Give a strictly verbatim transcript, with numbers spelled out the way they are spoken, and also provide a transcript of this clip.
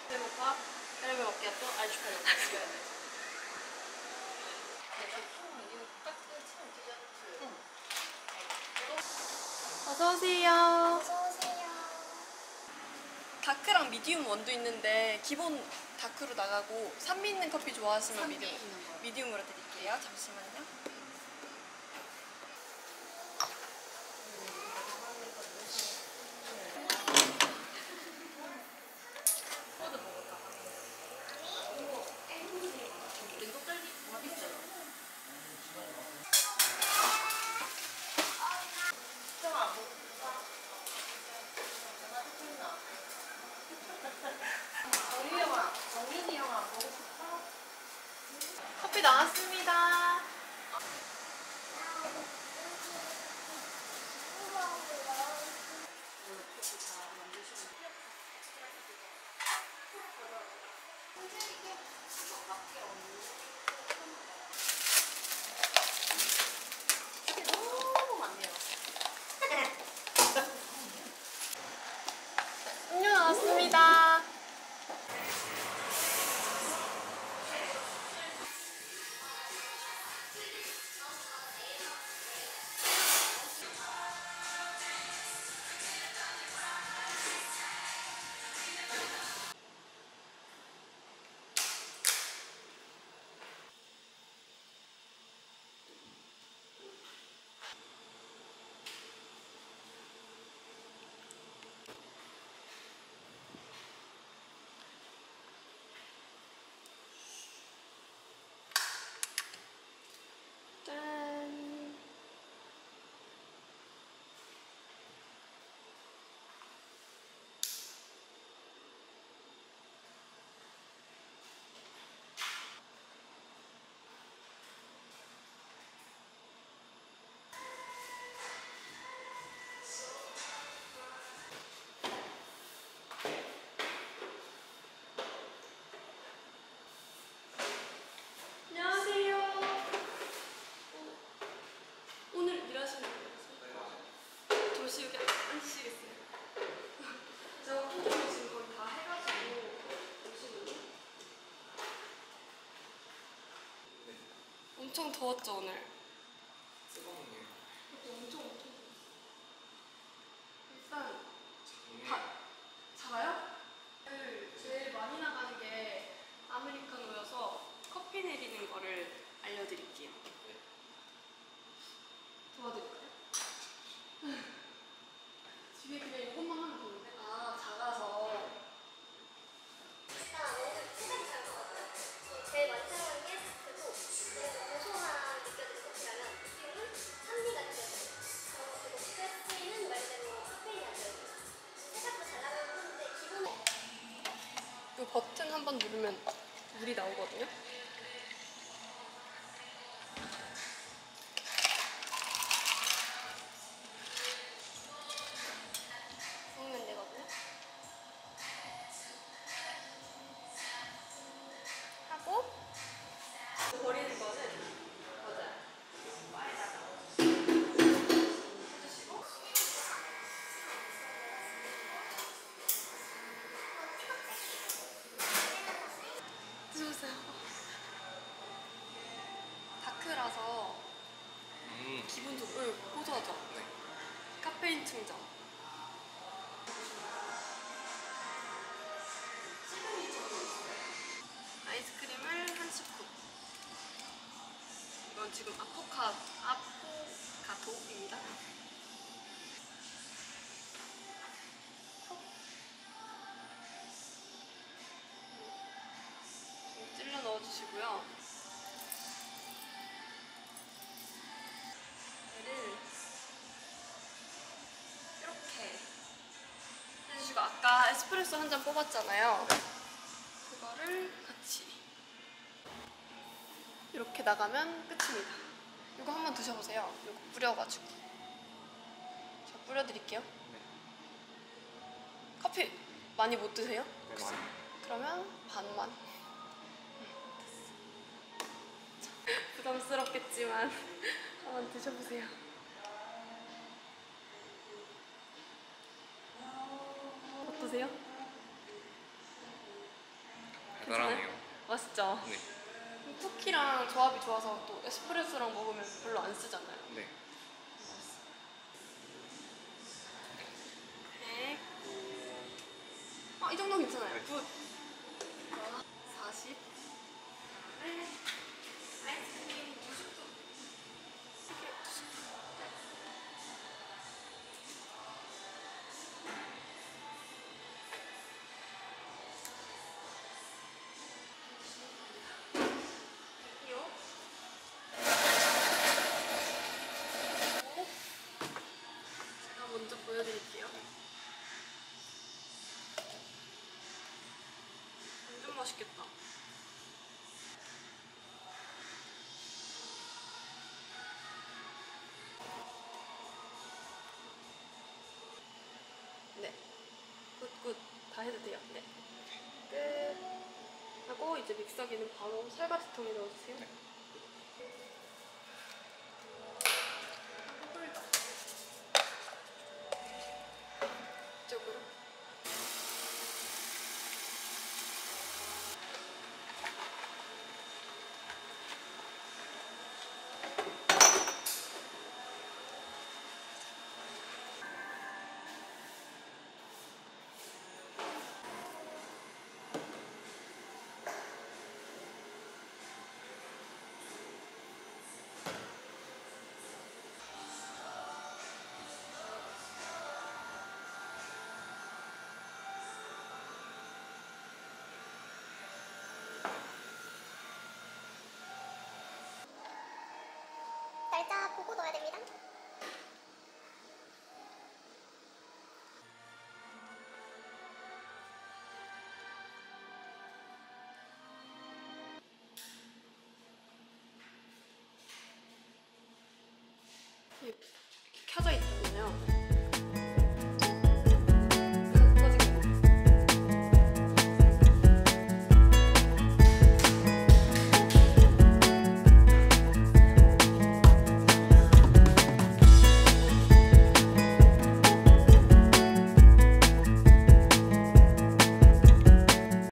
Crema crema macchiato al cioccolato. 어서오세요. 어서오세요. 다크랑 미디움 원도 있는데 기본 다크로 나가고 산미 있는 커피 좋아하시면 미디움, 미디움으로 드릴게요. 잠시만요. 커피 나왔습니다. 너무 많네요. 음료 나왔습니다. 짠. 안녕하세요. 어, 오늘 일하시는 분이세요? 잠시 여기 앉으시겠어요? 제가 혼자로 지금 거의 다 해가지고 잠시만요. 엄청 더웠죠 오늘? 뜨거운데요. 엄청 엄청 일단 다 작아요? 제일 많이 나가는 게 아메리카노여서 커피 내리는 거를 알려드릴게요. 도와드릴까요? 집에 그냥 이것만 하면 되는데? 아, 작아서. 일단 오늘 세 가지 잘먹었어요 제일 많이 사용하는 게 스프고, 그리고 고소함이 느껴지는 커피라면 스프는 산미가 느껴져요. 어, 그리고 스프는 말 그대로 카페인이 안 들어있어요. 살짝도 잘 나가는 편인데 기본 이 버튼 한번 누르면 물이 나오거든요. 부으면 되거든요. 하고 버리는 거는 맞아요. 바에다가 해주시고 드셔보세요. 다크라서 음. 기본적으로 고소하죠? 네. 카페인 충전. 아이스크림을 한 스쿱. 이건 지금 아포카, 아포가토입니다. 좀 찔러 넣어주시고요. 얘를 이렇게 해주시고, 아까 에스프레소 한 잔 뽑았잖아요. 그거를 같이 이렇게 나가면 끝입니다. 이거 한번 드셔보세요. 이거 뿌려가지고. 제가 뿌려드릴게요. 네. 커피 많이 못 드세요? 네, 많이. 그러면 반만. 음, 됐어. 자, 부담스럽겠지만 한번 드셔보세요. 어떠세요? 달달하네요. 맛있죠? 네. 쿠키랑 조합이 좋아서 또 에스프레소랑 먹으면 별로 안 쓰잖아요. 네. 백. 아, 이 정도 괜찮아요. 네. 굿. 사십. 네. 아이스크림 구십 분. 이요. 제가 먼저 보여드릴게요. 완전 맛있겠다. 네. 굿굿. 다 해도 돼요. 네. 끝. 하고 이제 믹서기는 바로 살바스통에 넣어주세요. 네. 꿀. 이쪽으로. 날짜 보고 넣어야 됩니다.